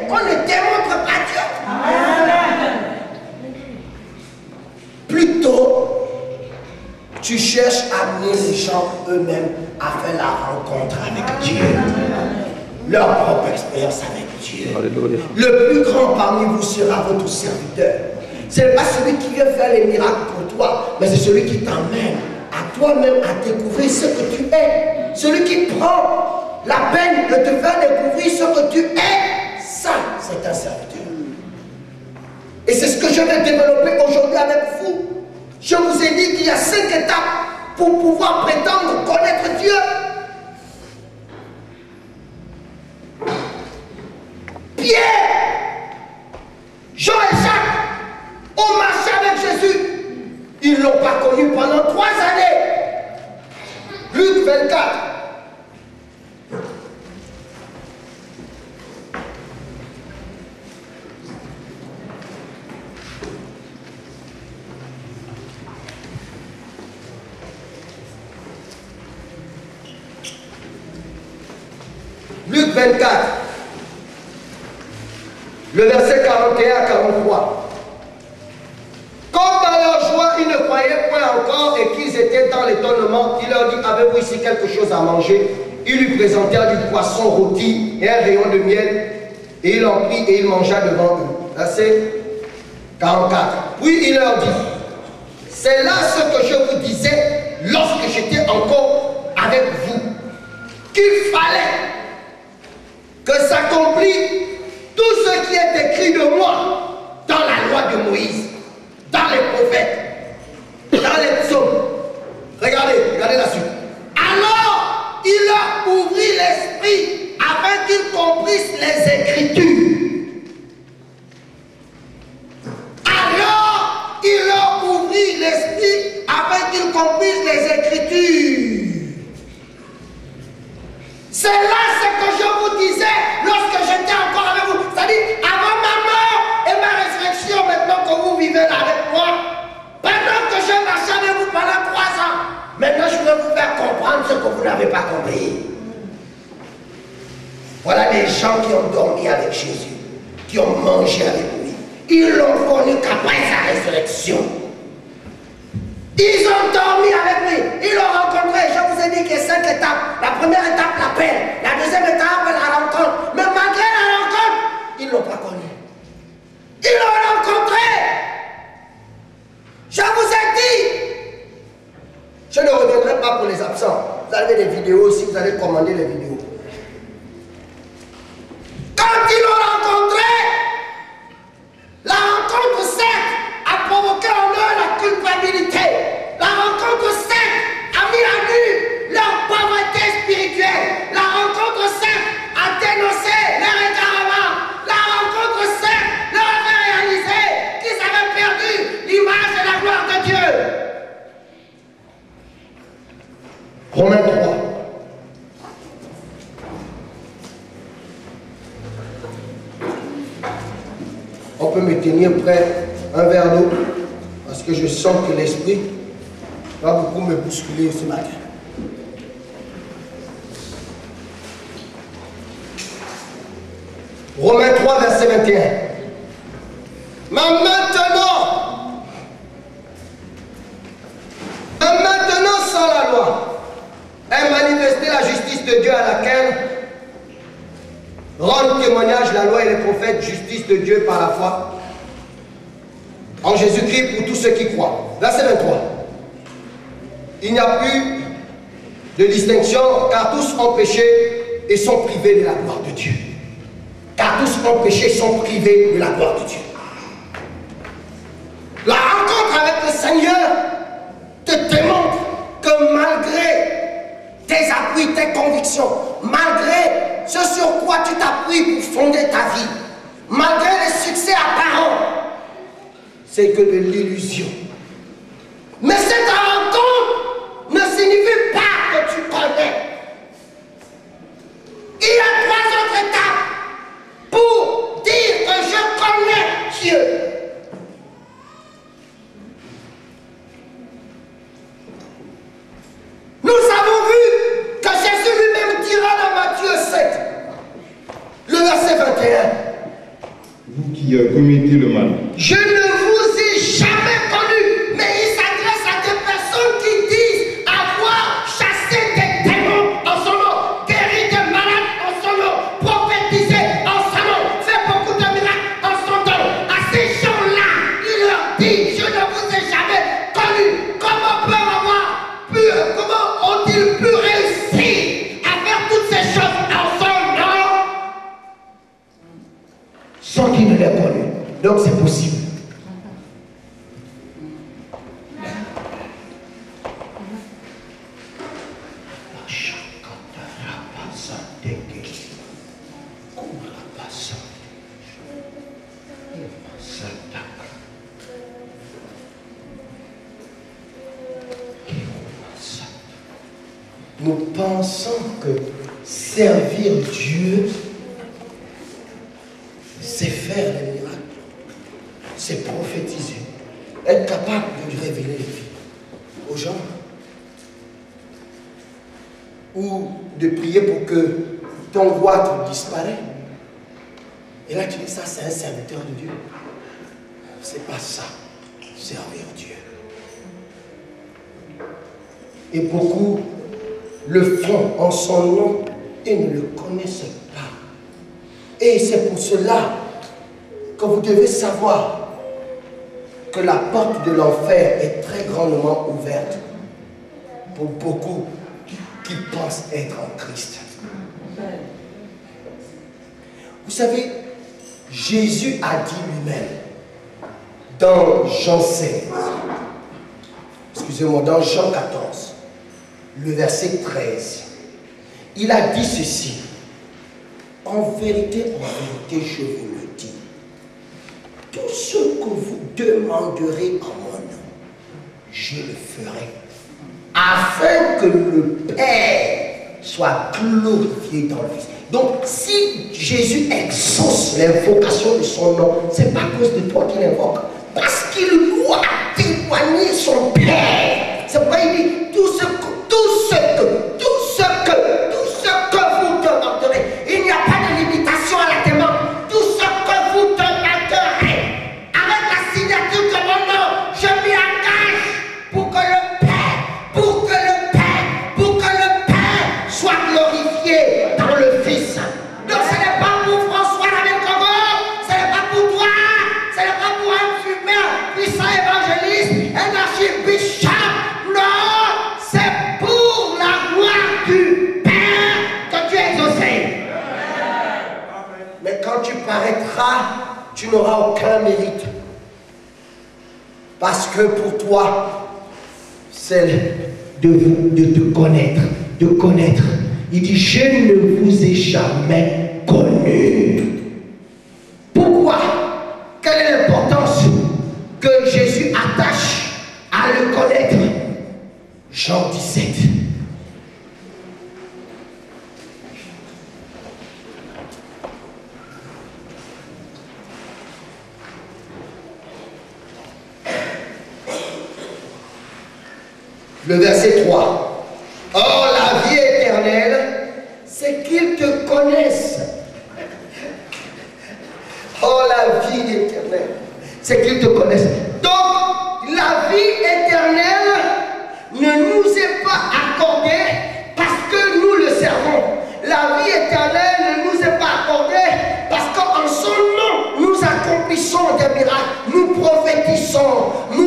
qu'on ne démontre pas Dieu. Plutôt, tu cherches à amener les gens eux-mêmes à faire la rencontre avec Dieu. Leur propre expérience avec Dieu. Alléluia. Le plus grand parmi vous sera votre serviteur. Ce n'est pas celui qui vient faire les miracles pour toi, mais c'est celui qui t'emmène à toi-même à découvrir ce que tu es. Celui qui prend la peine de te faire découvrir ce que tu es, ça, c'est un serviteur. Et c'est ce que je vais développer aujourd'hui avec vous. Je vous ai dit qu'il y a 5 étapes pour pouvoir prétendre connaître Dieu. Pierre, Jean et Jacques ont marché avec Jésus. Ils ne l'ont pas connu pendant 3 années. Luc 24. Luc 24, le verset 41 à 43. Comme dans leur joie, ils ne croyaient point encore et qu'ils étaient dans l'étonnement, il leur dit, avez-vous ici quelque chose à manger? Ils lui présentèrent du poisson rôti et un rayon de miel, et il en prit et il mangea devant eux. Verset 44. Puis il leur dit, c'est là ce que je vous disais lorsque j'étais encore avec vous, qu'il fallait que s'accomplit tout ce qui est écrit de moi dans la loi de Moïse, dans les prophètes, dans les psaumes. Regardez la suite. Alors, il leur ouvrit l'esprit afin qu'ils comprissent les Écritures. Alors, il leur ouvrit l'esprit afin qu'ils comprissent les Écritures. C'est là ce que je vous disais lorsque j'étais encore avec vous. C'est-à-dire, avant ma mort et ma résurrection, maintenant que vous vivez là avec moi, pendant que je marche avec vous pendant 3 ans, maintenant je vais vous faire comprendre ce que vous n'avez pas compris. Voilà les gens qui ont dormi avec Jésus, qui ont mangé avec lui. Ils l'ont connu qu'après sa résurrection. Ils ont dormi avec lui, ils l'ont rencontré. Je vous ai dit qu'il y a 5 étapes. La première étape, l'appel. La deuxième étape, la rencontre. Mais malgré la rencontre, ils ne l'ont pas connu. Ils l'ont rencontré. Je vous ai dit. Je ne reviendrai pas pour les absents. Vous avez des vidéos aussi, vous allez commander les vidéos. Quand ils l'ont rencontré, la rencontre certes a provoqué en eux la culpabilité. La rencontre certes a mis à nu leur pauvreté spirituelle. La rencontre certes a dénoncé leur égarement. La rencontre certes leur a fait réaliser qu'ils avaient perdu l'image et la gloire de Dieu. Romains 3. On peut me tenir près un verre d'eau parce que je sens que l'esprit va beaucoup me bousculer ce matin. Romains 3, verset 21. Mais maintenant sans la loi, est manifestée la justice de Dieu à laquelle rendent témoignage la loi et les prophètes, justice de Dieu par la foi en Jésus-Christ pour tous ceux qui croient. Verset 23. Il n'y a plus de distinction car tous ont péché et sont privés de la gloire de Dieu. Car tous ont péché et sont privés de la gloire de Dieu. La rencontre avec le Seigneur te démontre que malgré tes appuis, tes convictions, malgré ce sur quoi tu t'appuies pour fonder ta vie, malgré les succès apparents, c'est que de l'illusion. Mais cette rencontre ne signifie pas que tu connais. Il y a 3 autres étapes pour dire que je connais Dieu. Nous avons vu que Jésus lui-même dira dans Matthieu 7, le verset 21, qui commettez le mal. Je ne vous ai jamais connu. Mais il s'adresse à des personnes qui disent avoir chassé des démons en son nom, guéri des malades en son nom, prophétisé en son nom, fait beaucoup de miracles en son nom. À ces gens-là, il leur dit, je ne vous ai jamais connu. Comment ont-ils pu réussir à faire toutes ces choses en son nom sans qu'ils ne l'aient connu? Donc c'est possible. Nous pensons que servir Dieu, c'est faire les miracles, c'est prophétiser, être capable de lui révéler les vies aux gens, ou de prier pour que ton roi disparaisse. Et là tu dis ça, c'est un serviteur de Dieu. C'est pas ça, servir Dieu. Et beaucoup le font en son nom et ne le connaissent pas. Et c'est pour cela que vous devez savoir que la porte de l'enfer est très grandement ouverte pour beaucoup qui pensent être en Christ. Vous savez, Jésus a dit lui-même dans Jean 16, excusez-moi, dans Jean 14, le verset 13, il a dit ceci: en vérité, je vous le dis, tout ce que vous demanderez en mon nom, je le ferai, afin que le Père soit glorifié dans le Fils. Donc, si Jésus exauce l'invocation de son nom, ce n'est pas à cause de toi qu'il invoque, parce qu'il doit témoigner son Père. C'est pourquoi il dit tout ce que vous demanderez. Il n'y a pas de limitation à la demande. Tout ce que vous demanderez, avec la signature de mon nom, je m'y engage pour que le Père soit glorifié dans le Fils. Donc ce n'est pas pour François Lamel Congo, ce n'est pas pour toi, ce n'est pas pour un fumeur, puissant évangéliste, un archibishop. Non, c'est pour la gloire du Père que tu es exaucé. Mais quand tu paraîtras, tu n'auras aucun mérite. Parce que pour toi, c'est de te connaître, de connaître. Il dit, je ne vous ai jamais connu. Pourquoi? Quelle est l'importance que Jésus attache à le connaître? Jean 17. Le verset 3. Or, la vie éternelle, c'est qu'ils te connaissent. Or, la vie éternelle, c'est qu'ils te connaissent. Donc, la vie éternelle ne nous est pas accordée parce que nous le servons. La vie éternelle ne nous est pas accordée parce qu'en son nom, nous accomplissons des miracles, nous prophétisons, nous